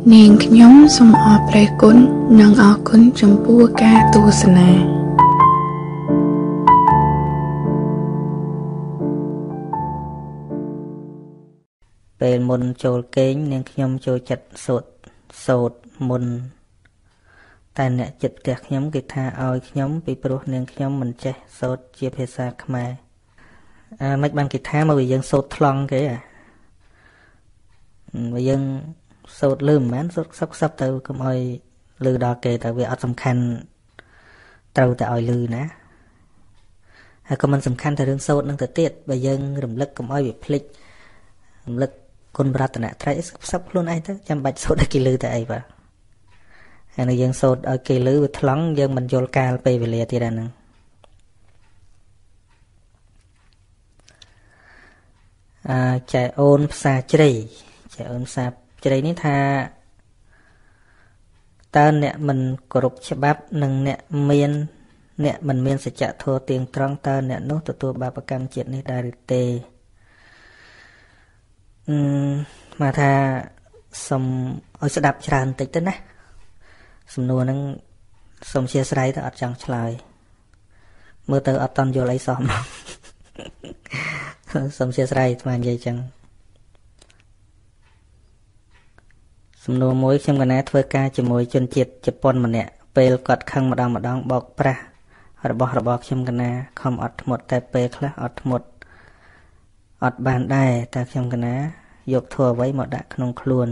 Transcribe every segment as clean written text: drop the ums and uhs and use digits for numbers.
នាងខ្ញុំសូមអរព្រះគុណនិងអរគុណចំពោះការទស្សនាពេលមុនចូលគេងនាងខ្ញុំចូលចិត្តសូត្រមុនតែអ្នកចិត្តផ្ទះខ្ញុំគេថាឲ្យខ្ញុំពីព្រោះនាងខ្ញុំមិនចេះសូត្រជាភាសាខ្មែរមិនបានគេថាមកវាយើងសូត្រថ្លង់គេវាយើងសូត្រលឺមិនមែនសូត្រខ្សឹបទៅកុំឲ្យលឺដល់គេតែវាអត់សំខាន់ត្រូវតែឲ្យលឺណាហើយក៏មិនសំខាន់តែរឿងសូត្រនឹងទៅទៀតបើយើងរំលឹកកុំឲ្យវាភ្លេចរំលឹកគុណបរតនត្រ័យខ្សឹបខ្លួនឯងទៅចាំបាច់សូត្រឲ្យគេលឺតែអីបាទហើយនៅយើងសូត្រឲ្យគេលឺវាថ្លង់យើងមិនយល់កាលពេលវេលាទៀតអាហ្នឹងចែអូនផ្សារជ្រៃចែអូនផ្សារជ្រៃនេះថាតើអ្នកមិនគោរពច្បាប់និងអ្នកមិនមានសច្ចធម៌ទៀងត្រង់តើអ្នកនោះទទួលបាបកម្មជាតិនេះដែរឬទេមកថាសុំឲ្យស្ដាប់ច្រើនបន្តិចទៅណាសំណួរហ្នឹងសុំអធិស្ឋានទៅអត់ចង់ឆ្លើយមើលទៅអត់តន់យល់អីសោះមកសុំអធិស្ឋានស្មាននិយាយចឹងសំណួរមួយខ្ញុំកណាធ្វើការជាមួយជនជាតិជប៉ុនម្នាក់ពេលគាត់ខឹងម្ដងបោកប្រាស់របស់ខ្ញុំកណាខំអត់ធ្មត់តែពេលខ្លះអត់ធ្មត់អត់បានដែរតែខ្ញុំកណាយកធัวអ្វីមកដាក់ក្នុងខ្លួន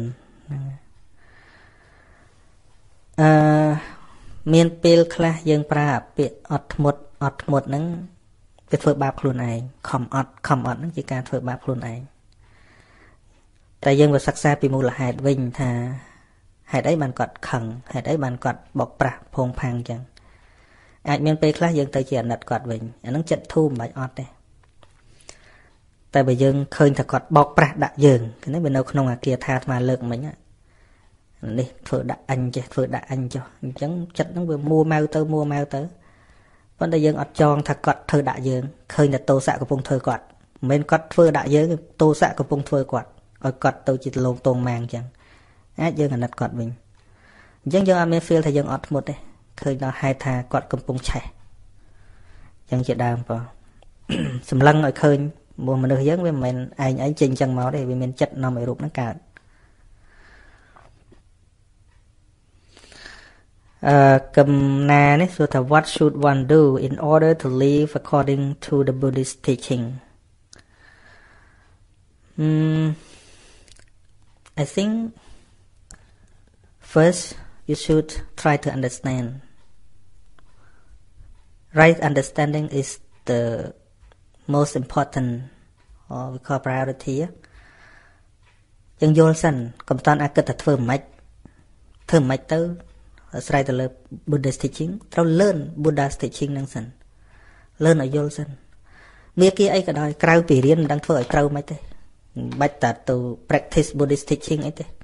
មានពេលខ្លះយើងប្រើពាក្យអត់ធ្មត់ហ្នឹងវាធ្វើបាបខ្លួនឯងខំអត់ហ្នឹងជាការធ្វើបាបខ្លួនឯងតែយើងក៏សិក្សាពីមូលហេតុវិញថាហេតុអីបានគាត់ខឹងហេតុអីបានគាត់បោកប្រាស់ផងផាំងអញ្ចឹងអាចមានពេលខ្លះយើងទៅជាអាណិតគាត់វិញអាហ្នឹងចិត្តធូរមិនបាច់អត់ទេតែបើយើងឃើញថាគាត់បោកប្រាស់ដាក់យើងគឺនេះវានៅក្នុងអាគារថាអាត្មាលើកមិញនេះធ្វើដាក់អញចេះធ្វើដាក់អញចុះអញ្ចឹងចិត្តហ្នឹងវាមួម៉ៅទៅប៉ុន្តែយើងអត់ចងថាគាត់ធ្វើដាក់យើងឃើញតែទោសៈកំពុងធ្វើគាត់មិនមែនគាត់ធ្វើដាក់យើងទោសៈកំពុងធ្វើគាត់ឲ្យគាត់ទៅជាលងតងម៉ាងអញ្ចឹងអាចយើងអាណិតគាត់វិញអញ្ចឹងយើងអត់មាន feel ថាយើងអត់ធ្មត់ទេឃើញដល់ហេតុថាគាត់កំពុងឆេះអញ្ចឹងជាដើមបងសម្លឹងឲ្យឃើញមនុស្សយើងវាមិនមែនឯងចេញអញ្ចឹងមកទេវាមានចិត្តនាំឲ្យរូបហ្នឹងកើតកំណានេះសួរថា what should one do in order to live according to the Buddhist teaching I think first you should try to understand right understanding is the most important or we call priority យើងយល់សិនកុំតាន់អាគិតថាធ្វើមិនទៅស្រ័យទៅលើ Buddhist teaching ត្រូវ learn Buddhist teaching ហ្នឹងសិន learn ឲ្យយល់សិនមេគាអីក៏ដោយក្រៅពីរៀនមិនដឹងធ្វើឲ្យត្រូវមិនទេបាច់តែទៅ practice Buddhist teaching អីទេ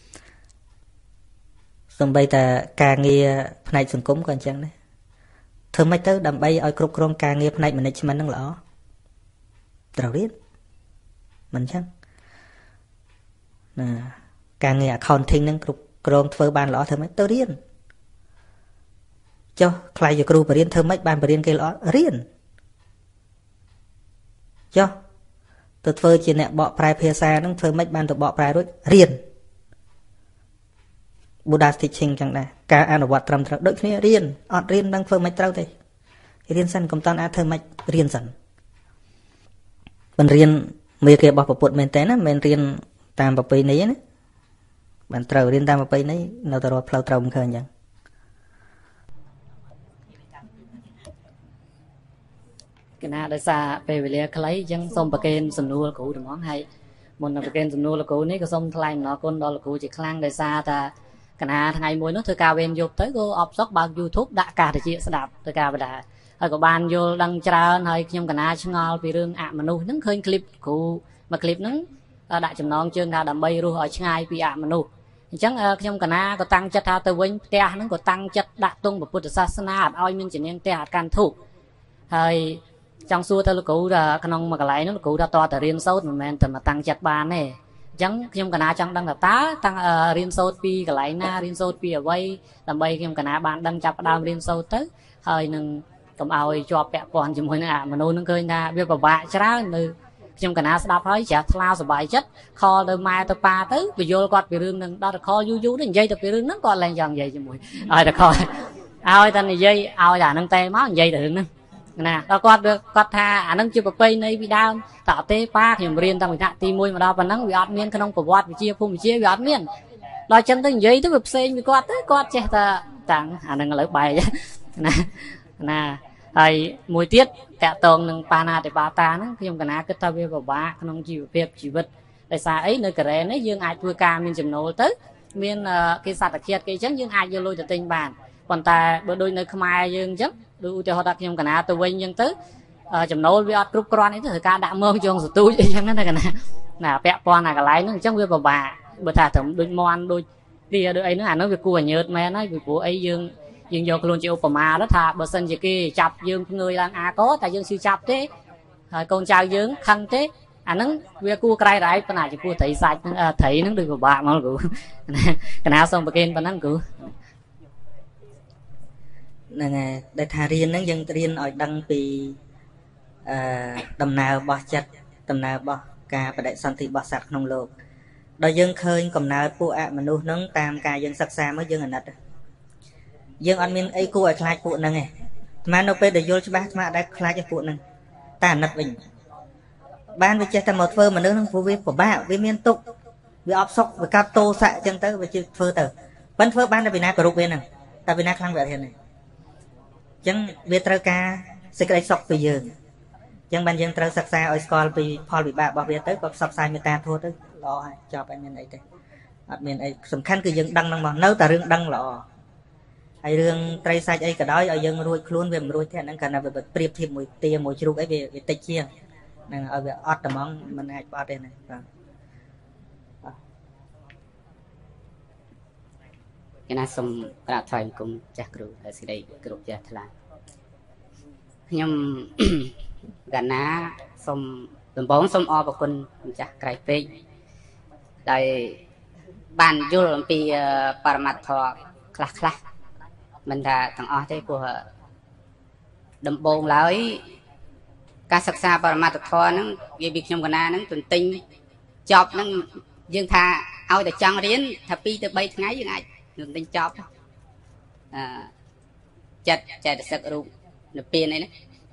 សូម្បីតែការងារផ្នែកសង្គមក៏អញ្ចឹងដែរធ្វើមិនទៅដើម្បីឲ្យគ្រប់គ្រងការងារផ្នែក management ហ្នឹងល្អត្រូវរៀនមិនអញ្ចឹងណាការងារ accounting ហ្នឹងគ្រប់គ្រងធ្វើបានល្អធ្វើមិនទៅរៀនចុះខ្លាយជាគ្រូបរិញ្ញាបត្រធ្វើមិនបានបរិញ្ញាបត្រគេល្អរៀនចុះទៅធ្វើជាអ្នកបកប្រែភាសាហ្នឹងធ្វើមិនបានទៅបកប្រែរួចរៀន Buddha teaching ចឹងដែរការអនុវត្តត្រឹមត្រូវដូចគ្នារៀនអត់រៀនដឹងធ្វើមិនត្រូវទេរៀនសិនកុំតាន់អាចធ្វើមិនរៀនសិនមិនរៀនមេគារបស់ពុទ្ធមែនតើណាមិនមែនរៀនតាមប្រពៃណីណាបានត្រូវរៀនតាមប្រពៃណីនៅតែរត់ផ្លូវត្រូវមិនឃើញអញ្ចឹងគណៈដោយសារពេលវេលាខ្លីអញ្ចឹងសូមប្រកេនសំណួរគ្រូទាំងអស់ហើយមុននឹងប្រកេនសំណួរលោកគ្រូនេះក៏សូមថ្លែងអំណរគុណដល់លោកគ្រូជាខ្លាំងដោយសារតែគណៈថ្ងៃមួយនោះធ្វើការវេនយប់ទៅក៏អបសុកបើក YouTube ដាក់កាសតិចស្ដាប់ទៅការបដាហើយក៏បានយល់ដឹងច្រើនហើយខ្ញុំគណៈឆ្ងល់ពីរឿងអមនុស្សហ្នឹងឃើញคลิปគ្រូមួយคลิปហ្នឹងដាក់ចំណងជើងថាដើម្បីរស់ឲ្យឆ្ងាយពីអមនុស្សអញ្ចឹងខ្ញុំគណៈក៏តាំងចិត្តថាទៅវិញផ្ទះហ្នឹងក៏តាំងចិត្តដាក់ទង់ពុទ្ធសាសនាអត់ឲ្យមានជំនាញផ្ទះអត់កាន់ធុហើយចង់សួរទៅលោកគ្រូថាក្នុងមួយកន្លែងនោះលោកគ្រូថាតើរៀនសូត្រមិនមែនតែមកតាំងចិត្តបានទេអ chẳng nhưng cả na chẳng đăng là tá tăng riêng sâu pi cái lại na riêng sâu pi ở vây làm bay nhưng cả na bạn đăng chập đam riêng sâu tới hơi nâng cầm ao cho bẹ còn chỉ muốn mà nô nâng khơi na biết bà bạ chả nơi nhưng cả na đáp hỏi chả lao sờ bài chất kho đời mai tới pa tới bây giờ quạt bị rương nâng đó là kho du đến dây tập bị rương nó còn lên dần dây cho mùi là kho ao tên này dây ao là nâng tay máu dây được nè nè đó quạt tha nâng chưa bập này bị đau tạo tê pa thì riêng tăng bị thạ ti mùi mà đau và nâng bị ọt miên không có quạt bị chia phun bị chia bị ọt miên lo chân tới dây tới bập xe bị quạt tới quạt che ta tặng nâng lấy bài nè nè hay mùi tiết tẹt tông nâng pana để bà ta nó khi mà na kết thúc với bà không chịu việc chịu vật tại sao ấy nơi cái này dương ai thua ca miền chấm nấu tới miền cái sạt đặc biệt cái chấn dương ai dương lôi từ tình bản còn ta bữa đôi nơi khmai dương chấn đôi cho họ đặt nhưng cái na từ quên dương tới chấm nấu với group con ấy từ ca đã mơ trong sự tu vậy chẳng cái này là vẽ con là cái lái nó chấn với bà bữa thà thầm đôi mon đôi kia đôi ấy nó nói về cua nhớt mẹ nói về của ấy dương dương vô luôn chịu phẩm mà đó thà bữa sân gì kia chập dương người đang có tại dương siêu chập thế rồi con trai dương khăn thế nắng về cua cày đấy bên này chỉ cua thấy sạch thấy nó được của bạn mà cứ cái nào xong bữa kia bênนั้นcứ nè để thà riêng nó dân riêng ở đăng vì đầm nào bỏ chặt đầm nào bỏ cả và đại sản thị bỏ sạch nông lột đòi dân khơi còn nào phụ mà nuôi nấng tam cả dân sạch xa mới dân ở nđất dương ăn miên ấy cô ở khai phụ nâng này mà nó về để vô cho bác mà đã khai cho phụ nâng ta nật bình ban với ta một phơ mà nước phụ viên của ba với miên tục với ốp sốc với cao tô xạ chân tới với phơ tờ vẫn phơ ban là vì na của rục viên nè ta vì na khăn vậy thế này chẳng biết trâu ca sẽ cái sốc về giường chẳng ban dân trâu sắc xa ở school vì Paul bị bạ bảo vệ tới có sắp sai người ta thua tới lo hay cho bạn miền ấy thế miền ấy sầm khăn cứ dân đăng mà nấu ta rương đăng lọ ai rương trai sai ấy cả đó ở dân ruồi luôn về ruồi thế nên cả là về priệp thêm mùi tia mùi chua ấy về tây chia nên ở về ót tầm món mình hay ót đây này cái này xong ra thoại cùng chắc rồi ở đây group chắc là nhưng gần ná xong tầm bốn xong o vào quân chắc cái phê đây bàn du làm pi paramat thọ khla mình đã thằng o thế của đầm bồn lại ca sắc xa paramat thọ nó về việc trong cái na nó tuần tinh chọc nó dương tha ao để chăng riêng thà pi từ bay ngày dương ai tuần tinh chọc chặt chặt sắc rụng nửa pin này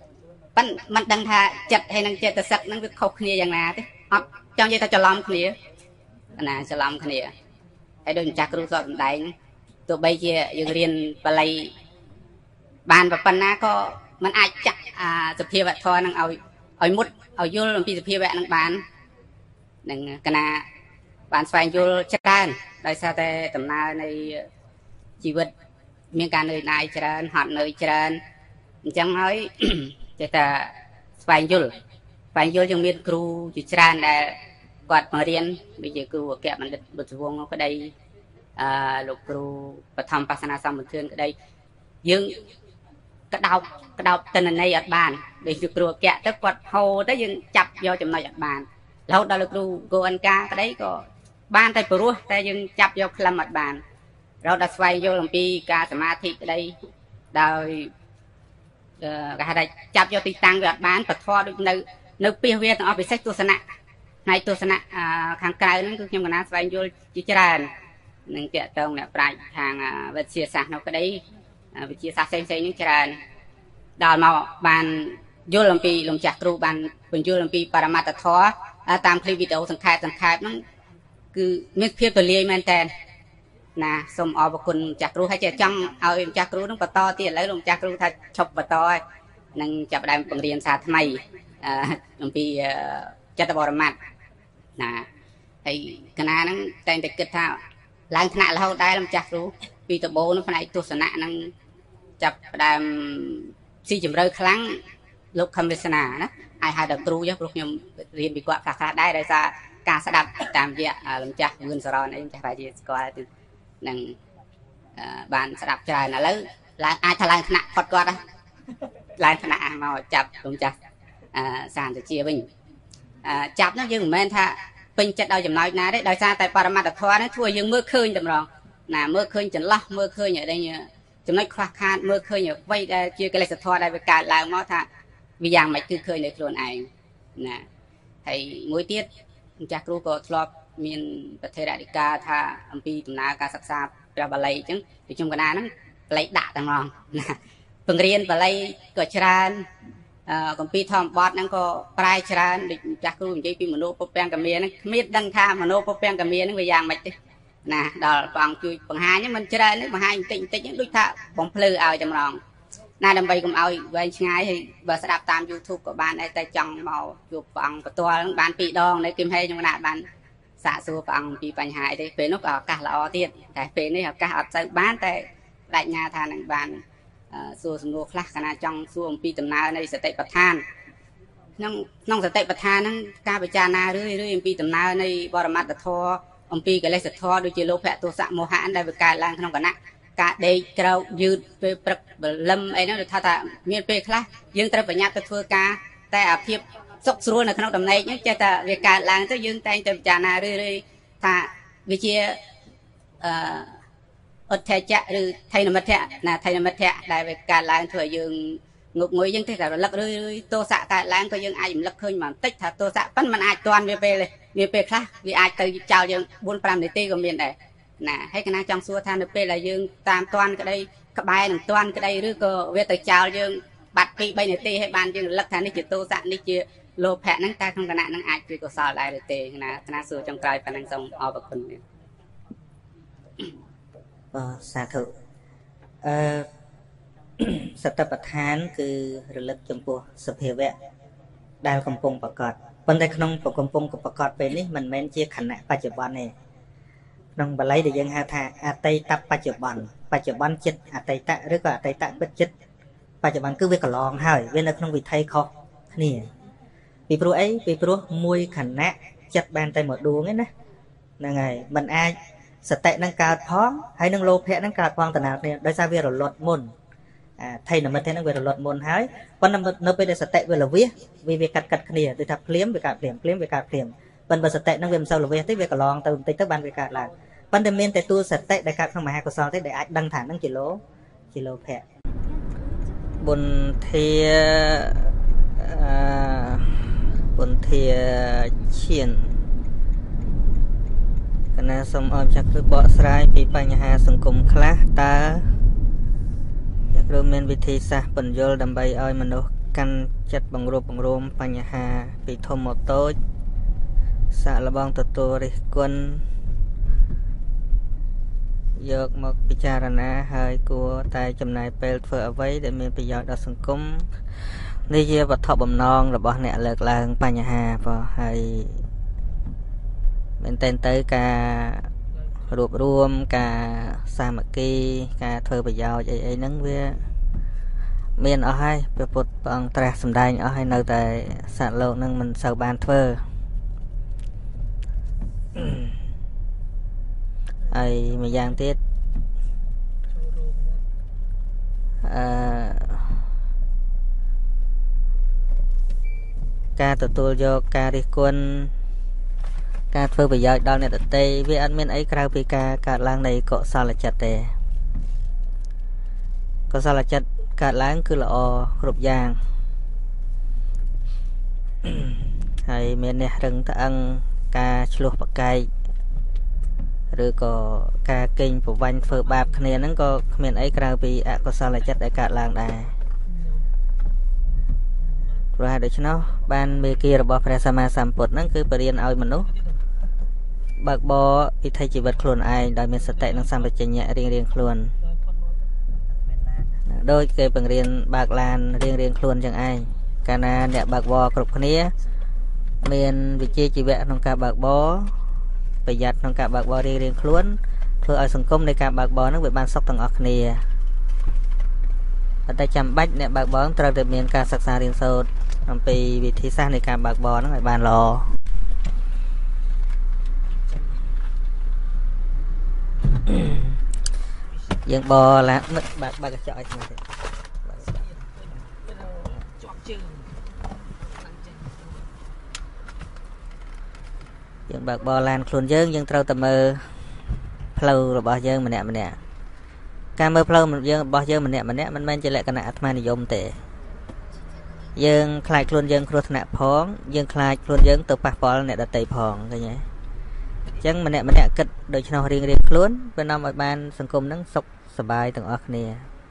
đấy mình đang tha chặt hay đang chặt sắc nó việc khâu kiaយ៉ាងណាទេអត់ចង់និយាយថាច្រឡំគ្នាណាច្រឡំគ្នាហើយដូចចាស់គ្រូសតបណ្ដែងទោះបីជាយើងរៀនបាលីបានប៉ុណ្ណាក៏มันអាចចាក់សភាវៈធម៌នឹងឲ្យមុតឲ្យយល់អំពីសភាវៈនឹងបាននឹងកណាបានស្វែងយល់ច្រើនដោយសារតែដំណើរនៃជីវិតមានការនឿយណាយច្រើនហត់នឿយច្រើនអញ្ចឹងហើយចេះតែស្វែងយល់យើងមានគ្រូជាច្រើនដែលគាត់មករៀនដូចជាគ្រូអគ្គបណ្ឌិតបុត្រវង្សក្តីលោកគ្រូបឋមបាសនាសម្បត្តិក្តីយើងក្តោបតនន័យអត់បានដូចជាគ្រូអគ្គទៅគាត់ហៅទៅយើងចាប់យកចំណុចអត់បានរហូតដល់លោកគ្រូគោអនកាក្តីក៏បានតែព្រោះតែយើងចាប់យកខ្លឹមអត់បានរហូតដល់ស្វែងយល់អំពីការសមាធិក្តីដោយគេហៅថាចាប់យកទីតាំងវាអត់បានបធរដូចនៅពីវាទាំងអស់ពិសេសទស្សនៈផ្នែកទស្សនៈខាងក្រៅហ្នឹងគឺខ្ញុំកណាស្វែងយល់ជាច្រើននឹងតាក់ទងអ្នកប្រាជ្ញខាងវិទ្យាសាស្ត្រនៅក្តីវិទ្យាសាស្ត្រផ្សេងៗហ្នឹងច្រើនដល់មកបានយល់អំពីលោកចាស់គ្រូបានបញ្យល់អំពីបរមត្ថធម៌តាមคลิปវីដេអូសង្ខេបហ្នឹងគឺមានភាពទូលាយមែនតើណាសូមអរគុណចាស់គ្រូហើយចង់ឲ្យចាស់គ្រូនឹងបន្តទៀតឥឡូវលោកចាស់គ្រូថាឈប់បន្តហើយនឹងចាប់ផ្ដើមបង្រៀនសាថ្មីអំពីចិត្តបរមត្ថណាហើយកណាហ្នឹងតែងតែគិតថាឡើងថ្នាក់រហូតដែរលោកចាស់គ្រូពីដបូនឹងផ្នែកទស្សនៈហ្នឹងចាប់ផ្ដើមស៊ីជម្រៅខ្លាំងលោកខំវាសនាណាហើយហៅដល់គ្រូចឹងព្រោះខ្ញុំរៀនពីគាត់ខ្លះដែរដោយសារការស្ដាប់តាមរយៈលោកចាស់វឿនសរនអីចាស់ប្រហែលជាស្គាល់នឹងបានស្ដាប់ច្រើនឥឡូវឡើងអាចថាឡើងថ្នាក់គាត់ឡើងថ្នាក់មកចាប់លោកចាស់សានតិជាវិញចាប់នោះយើងមិនមែនថាពេញចិត្តដល់ចំណោចណាទេដោយសារតែបរមត្តធម៌នេះធ្វើយើងមើលឃើញតែម្ដងណាមើលឃើញចន្លោះមើលឃើញអីដែលចំណុចខ្វះខាតមើលឃើញអ្វីដែលជាកិលេសធម៌ដែលវាកើតឡើងមកថាវាយ៉ាងម៉េចគឺឃើញនៅខ្លួនឯងណាហើយមួយទៀតម្ចាស់គ្រូក៏ធ្លាប់មានប្រធានអធិការថាអំពីដំណើរការសិក្សាព្រះបាលីអញ្ចឹងពីខ្ញុំកណាហ្នឹងបាលីដាក់តែម្ដងណាបង្រៀនបាលីក៏ច្រើនគម្ពីរធម្មបទហ្នឹងក៏ប្រែច្រើនដូចម្ចាស់គ្រូនិយាយពីមនោពុព្វង្គមាហ្នឹងគ្មានដឹងថាមនោពុព្វង្គមាហ្នឹងវាយ៉ាងម៉េចទេណាដល់ព្រះអង្គជួយបង្ហាញហ្នឹងមិនច្រើនទេបង្ហាញបន្តិចបន្តិចហ្នឹងដូចថាបំភ្លឺឲ្យតែម្ដងណាដើម្បីកុំឲ្យវែងឆ្ងាយហើយបើស្ដាប់តាម YouTube ក៏បានដែរតែចង់មកជួបព្រះអង្គផ្ទាល់ហ្នឹងបាន2ដងនៅគឹមហេខ្ញុំណាបានសាកសួរព្រះអង្គអំពីបញ្ហាអីទេពេលនោះក៏ឱកាសល្អទៀតតែពេលនេះឱកាសអត់ទៅបានតែបដិញ្ញាថានឹងបានសួរសំណួរខ្លះកាលណាចង់សួរអំពីដំណើរនៃសតិប្បដ្ឋានក្នុងសតិប្បដ្ឋានហ្នឹងការពិចារណារឿយអំពីដំណើរនៃបរមត្តធម៌អំពីកិលេសធម៌ដូចជាលោភៈទោសៈមោហៈដែលវាកើតឡើងក្នុងគណៈការដេកក្រោកយឺតពេលព្រឹកព្រលឹមអីហ្នឹងថាមានពេលខ្លះយើងត្រូវប្រញាប់ទៅធ្វើការតែអាភាពសុខស្រួលនៅក្នុងដំណេកហ្នឹងចេះតែវាកើតឡើងទៅយើងតែងតែពិចារណារឿយថាវាជាអត់ថេចៈឬថៃនមិត្តៈណាថៃនមិត្តៈដែលវាកើតឡើងធ្វើឲ្យយើងងប់ងុយយើងទេតែរលឹករឿយទោសៈកើតឡើងក៏យើងអាចរំលឹកឃើញបន្តិចថាទោសៈប៉ុន្តែมันអាចទាន់វាពេលខ្លះវាអាចទៅចោលយើង 4-5 នាទីក៏មានដែរណាហើយកណាចង់សួរថានៅពេលដែលយើងតាមទាន់ក្តីក្បែរនឹងទាន់ក្តីឬក៏វាទៅចោលយើងបាត់ 2-3 នាទីហើយបានយើងរលឹកថានេះជាទោសៈនេះជាលោភៈហ្នឹងតែក្នុងគណៈហ្នឹងអាចជាកុសលដែរឬទេណាសួរចុងក្រោយប៉ុណ្ណឹងសូមអរគុណសាធុសតិប្បដ្ឋានគឺរលឹកចំពោះសភាវៈដែលកំពុងប្រកបប៉ុន្តែក្នុងកំពុងប្រកបពេលនេះមិនមែនជាខណៈបច្ចុប្បន្នទេក្នុងបាលីដែលយើងហៅថាអតីតបច្ចុប្បន្នចិត្តអតីតឬក៏អតីតពិតចិត្តបច្ចុប្បន្នគឺវាកន្លងហើយវានៅក្នុងវិថីខុសគ្នាពីព្រោះអីពីព្រោះមួយខណៈចិត្តបានតែមួយដួងឯណាហ្នឹងហើយมันអាចសតិនឹងកើតផងហើយនឹងលោភៈនឹងកើតផងតំណាលគ្នាដោយសារវារលត់មុនថៃនមិត្តហ្នឹងវារលត់មុនហើយប៉ុន្តែនៅពេលដែលសតិវាលវាវាកាត់គ្នាដូចថាភ្លាមវាកើតភ្លាមវាកើតភ្លាមប៉ុន្តែបើសតិហ្នឹងវាមិនសូវលវាទេវាកន្លងទៅបន្តិចទៅបានវាកើតឡើងប៉ុន្តែមានតែតួសតិដែលកើតក្នុងមហាកុសលទេដែលអាចដឹងថាហ្នឹងជាលោភៈបុណ្យធាឈានកណាសូមអរចាក់คือบកស្រាយពីបញ្ហាសង្គមខ្លះតើចាក់គ្រូមានវិធីសាស្ត្របញ្យល់ដើម្បីឲ្យមនុស្សកាន់ចិត្តបង្រួបបង្រួមបញ្ហាពីធំមកតូចសាកល្បងទទួលរិះគន់យកមកពិចារណាហើយគួរតែចំណាយពេលធ្វើអ្វីដែលមានប្រយោជន៍ដល់សង្គមនេះជាវត្ថុបំណងរបស់អ្នកលើកឡើងបញ្ហាបើហើយមែនតើទៅការរួបរวมការសាមគ្គីការធ្វើប្រយោជន៍អីហ្នឹងវាមានអស់ហើយព្រះពុទ្ធព្រះអង្គត្រាស់សម្ដែងអស់ហើយនៅតែសត្វលោកហ្នឹងមិនសូវបានធ្វើហើយមួយយ៉ាងទៀតការទទួលយកការរិះគន់ការធ្វើប្រយោជន៍ដល់អ្នកដទៃវាអត់មានអីក្រៅពីការកើតឡើងនៃកុសលចិត្តទេកុសលចិត្តកើតឡើងគឺល្អគ្រប់យ៉ាងហើយមានអ្នករឹងត្អឹងការឆ្លោះប្រកែកឬក៏ការកេងប្រវ័ញ្ចធ្វើបាបគ្នាហ្នឹងក៏គ្មានអីក្រៅពីអកុសលចិត្តដែលកើតឡើងដែរព្រោះហេតុដូច្នោះបានមេគារបស់ព្រះសម្មាសម្ពុទ្ធហ្នឹងគឺបរៀនឲ្យមនុស្សបើកបរវិថីជីវិតខ្លួនឯងដោយមានសតិនិងសម្បជញ្ញៈរៀងខ្លួនដោយគេបង្រៀនបើកឡានរៀងខ្លួនចឹងឯងកាលណាអ្នកបើកបរគ្រប់គ្នាមានវិជ្ជាជីវៈក្នុងការបើកបរប្រយ័ត្នក្នុងការបើកបររៀងខ្លួនធ្វើឲ្យសង្គមនៃការបើកបរហ្នឹងវាបានសុខទាំងអស់គ្នាតែចាំបាច់អ្នកបើកបរត្រូវតែមានការសិក្សារៀនសូត្រអំពីវិធីសាស្ត្រនៃការបើកបរហ្នឹងឲ្យបានល្អយើងបរឡាបើកកញ្ចក់ឲ្យស្មើទៀតយើងបើកបរឡានខ្លួនយើងត្រូវតែមើលផ្លូវរបស់យើងម្នាក់ការមើលផ្លូវយើងរបស់យើងម្នាក់មិនមែនជាលក្ខណៈអាត្មានិយមទេយើងខ្លាចខ្លួនយើងគ្រោះថ្នាក់ផងយើងខ្លាចខ្លួនយើងទៅប៉ះពាល់អ្នកដទៃផងឃើញទេអញ្ចឹងម្នាក់គិតដូច្នោះរៀងខ្លួនវានាំឲ្យបានសង្គមហ្នឹងសុខសប្បាយទាំងអស់គ្នា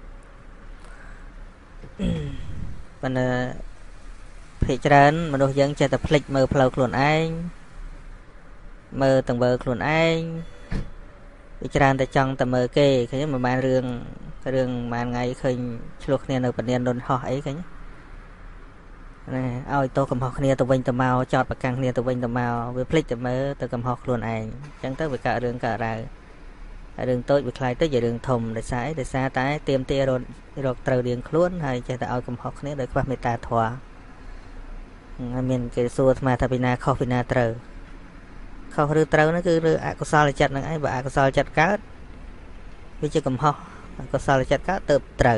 ប៉ុន្តែភាគច្រើនមនុស្សយើងចេះតែភ្លេចមើលផ្លូវខ្លួនឯងមើលទាំងវើខ្លួនឯងវាច្រើនតែចង់តែមើលគេឃើញមិនបានរឿងមួយថ្ងៃឃើញឆ្លោះគ្នានៅពនានលន់ហោះអីឃើញណាឲ្យតោកំហុសគ្នាទៅវិញទៅមកចោតប្រកាន់គ្នាទៅវិញទៅមកវាភ្លេចតែមើលទៅកំហុសខ្លួនឯងអញ្ចឹងទៅវាកើតរឿងកើតរ៉ាវហើយរឿងតូចវាខ្លាយទៅជារឿងធំដោយសារតែទៀមទារកត្រូវរៀងខ្លួនហើយចេះតែឲ្យកំហុសគ្នាដោយខ្វះមេត្តាធម៌ហើយមានគេសួរអាត្មាថាពីណាខុសពីណាត្រូវខុសឬត្រូវហ្នឹងគឺរឿងអកុសលចិត្តហ្នឹងឯងបើអកុសលចិត្តកើតវាជាកំហុសអកុសលចិត្តកើតទៅត្រូវ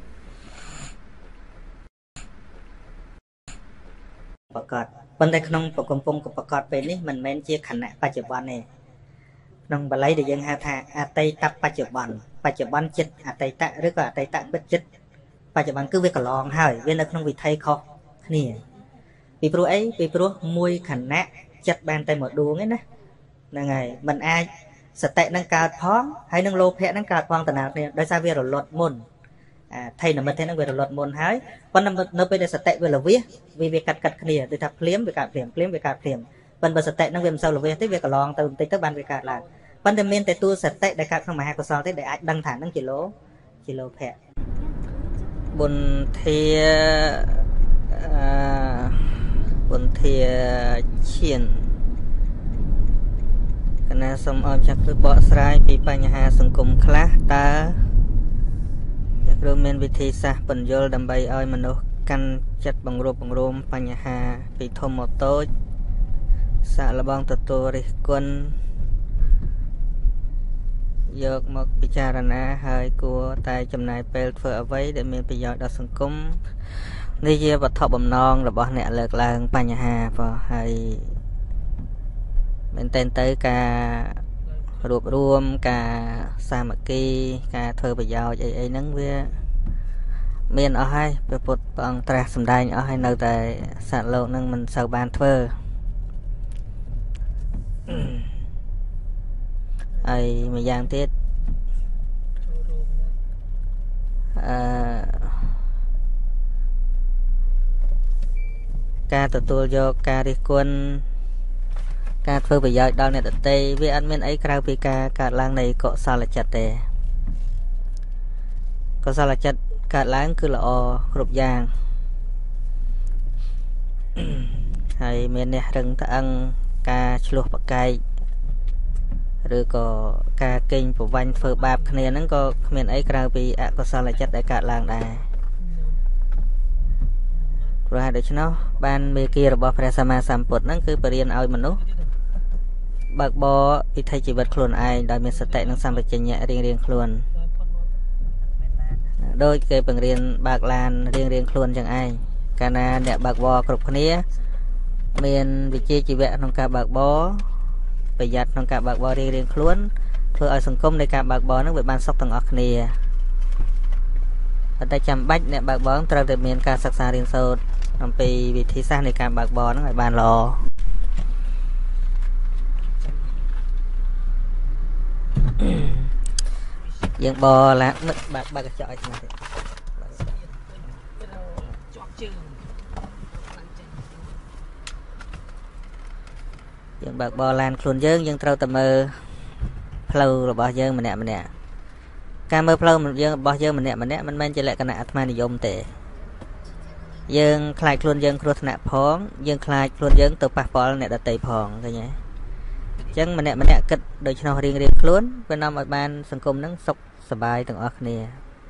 ប្រកបប៉ុន្តែក្នុងកំពុងប្រកបពេលនេះមិនមែនជាខណៈបច្ចុប្បន្នទេក្នុងបាលីដែលយើងហៅថាអតីតបច្ចុប្បន្នចិត្តអតីតឬក៏អតីតពិតចិត្តបច្ចុប្បន្នគឺវាកន្លងហើយវានៅក្នុងវិថីខុសគ្នាពីព្រោះអីពីព្រោះមួយខណៈចិត្តបានតែមួយដួងឯណាហ្នឹងហើយมันអាចសតិនឹងកើតផងហើយនឹងលោភៈនឹងកើតផងតំណាលគ្នាដោយសារវារលត់មុនថៃនិមិត្តហ្នឹងវារលត់មុនហើយប៉ុន្តែនៅពេលដែលសតិវាលវាវាកាត់គ្នាដូចថាភ្លាមវាកើតភ្លាមវាកើតភ្លាមប៉ុន្តែបើសតិហ្នឹងវាមិនសូវលវាទេវាកន្លងទៅបន្តិចទៅបានវាកើតឡើងប៉ុន្តែមានតែតួសតិដែលកើតក្នុងមហាកុសលទេដែលអាចដឹងថាហ្នឹងជាលោភៈបុណ្យធាឈានកណាសូមឲ្យចាក់គឺបកស្រាយពីបញ្ហាសង្គមខ្លះតើគ្រូមានវិធីសាស្ត្របញ្យល់ដើម្បីឲ្យមនុស្សកាន់ចិត្តបង្រួបបង្រួមបញ្ហាពីធំមកតូចសាកល្បងទទួលរិះគន់យកមកពិចារណាហើយគួរតែចំណាយពេលធ្វើអ្វីដែលមានប្រយោជន៍ដល់សង្គមនេះជាវត្ថុបំណងរបស់អ្នកលើកឡើងបញ្ហាព្រោះហើយមែនតើទៅការរួបរวมការសាមគ្គីការធ្វើប្រយោជន៍អីហ្នឹងវាមានអស់ហើយព្រះពុទ្ធព្រះអង្គត្រាស់សម្ដែងអស់ហើយនៅតែសត្វលោកហ្នឹងមិនសូវបានធ្វើហើយមួយយ៉ាងទៀតការទទួលយកការរិះគន់ការធ្វើប្រយោជន៍ដល់អ្នកដទៃវាអត់មានអីក្រៅពីការកើតឡើងនៃកុសលចិត្តទេកុសលចិត្តកើតឡើងគឺល្អគ្រប់យ៉ាងហើយមានអ្នករឹងត្អឹងការឆ្លោះប្រកែកឬក៏ការកេងប្រវ័ញ្ចធ្វើបាបគ្នាហ្នឹងក៏គ្មានអីក្រៅពីអកុសលចិត្តដែលកើតឡើងដែរព្រោះហេតុដូច្នោះបានមេគារបស់ព្រះសម្មាសម្ពុទ្ធហ្នឹងគឺបរៀនឲ្យមនុស្សបើកបរវិថីជីវិតខ្លួនឯងដោយមានសតិនិងសម្បជញ្ញៈរៀងខ្លួនដោយគេបង្រៀនបើកឡានរៀងខ្លួនចឹងឯងកាលណាអ្នកបើកបរគ្រប់គ្នាមានវិជ្ជាជីវៈក្នុងការបើកបរប្រយ័ត្នក្នុងការបើកបររៀងខ្លួនធ្វើឲ្យសង្គមនៃការបើកបរហ្នឹងវាបានសុខទាំងអស់គ្នាតែចាំបាច់អ្នកបើកបរត្រូវតែមានការសិក្សារៀនសូត្រអំពីវិធីសាស្ត្រនៃការបើកបរហ្នឹងឲ្យបានល្អយើងបរឡានឹកបើកកញ្ចក់ឲ្យស្មាទៀតយើងបើកបរឡានខ្លួនយើងត្រូវតែមើលផ្លូវរបស់យើងម្នាក់ការមើលផ្លូវរបស់យើងម្នាក់មិនមែនជាលក្ខណៈអាត្មានិយមទេយើងខ្លាចខ្លួនយើងគ្រោះថ្នាក់ផងយើងខ្លាចខ្លួនយើងទៅប៉ះពាល់អ្នកដទៃផងឃើញទេអញ្ចឹងម្នាក់គិតដូច្នោះរៀងខ្លួនវានាំឲ្យបានសង្គមហ្នឹងសុខសប្បាយទាំងអស់គ្នា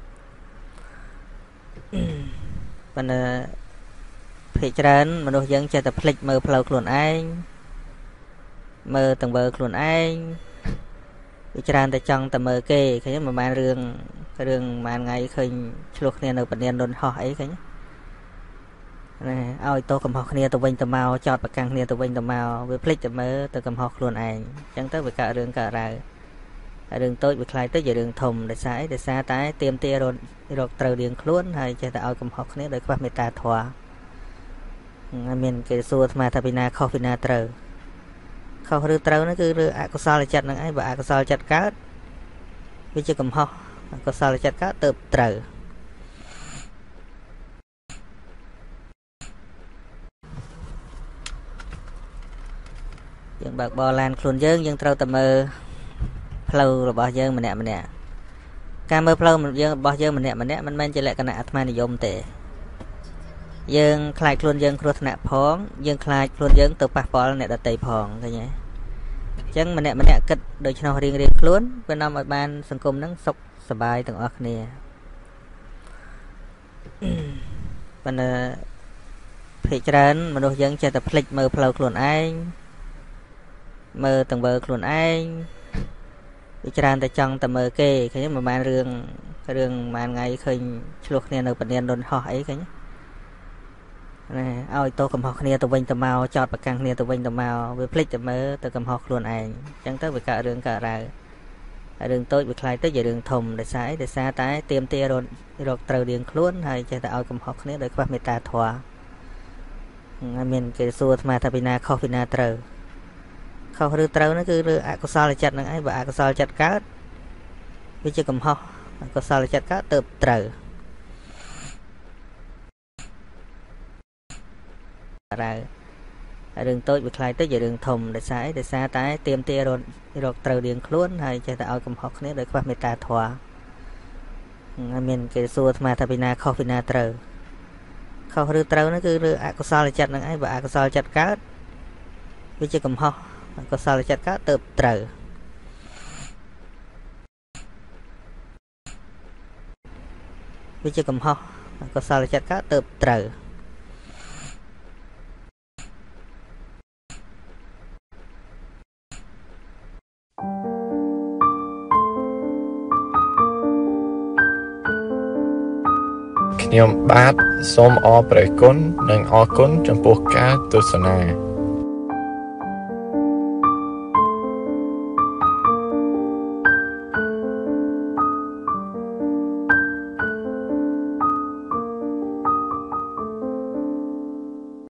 ប៉ុន្តែភាគច្រើនមនុស្សយើងចេះតែភ្លេចមើលផ្លូវខ្លួនឯងមើលទាំងវើខ្លួនឯងវាច្រើនតែចង់តែមើលគេឃើញមិនបានរឿងមួយថ្ងៃឃើញឆ្លោះគ្នានៅពនានលន់ហោះអីឃើញ nè ao tô cầm học kia tô vinh tô mau chọt bạc căng kia tô vinh tô mau với plek tô mơ tô cầm học luôn anh chẳng tới với cả đường tôi bị khai tới giờ đường thùng để xa tái tiêm tia rồi từ đường luôn hay cho ta ao cầm học kia để qua mê ta thỏa mình cái xua mà thà pina khâu pina từ khâu rư từ nó cứ có sao là chặt nó ấy và có sao chặt cá với chưa cầm học có sao là chặt cá từ từ dân bạc bò lan khuôn dân trâu tầm mơ lâu rồi bỏ dân mình nè cam mơ lâu mình dân bỏ dân mình nè mình chỉ lại cái nạ tham này dùng tệ dân khai khuôn dân khuôn nạ phóng dân khai khuôn dân từ bạc bò này đã tẩy phòn thôi nhé chân mình nè kịch đôi cho nó riêng khuôn bên năm ở ban sân cung nắng sốc sờ bài từng óc nè bên thị trấn mà đôi dân chơi tập lịch mơ lâu khuôn anh mơ từng bờ khuôn anh bị tràn tại trong tầm mơ kê cái mà ban rương mà ngày khơi chuộc nè ở bên đền đồn họ ấy cái nè ao tô cầm học nè tô vinh tô mau chọt bạc căng nè tô vinh tô mau với plek tô mơ tô cầm học luôn anh chẳng tới với cả đường tôi bị khai tới giờ đường thùng để xa tái tiêm tia rồi từ đường luôn hay cho ta ao cầm học nè để qua mê ta thỏa mình cái xua mà thà pina khâu pina từ khâu rư từ nó cứ có sao là chặt nó ấy và có sao chặt cá với chưa cầm học có sao là chặt cá từ từ đường tôi bị khai tới giờ đường thùng để xa tái tiêm tia rồi từ đường luôn hay cho ta ao cầm học nè để qua mê ta thỏa mình cái xua mà thà pina khâu pina từ khâu rư từ nó cứ có sao là chặt nó ấy và có sao chặt cá với chưa cầm học có sao là chặt cá từ từ với chưa cầm học có sao là chặt cá từ từ ខ្ញុំបាទសូមអរព្រគុណនិងអរគុណចំពោះការទស្សនា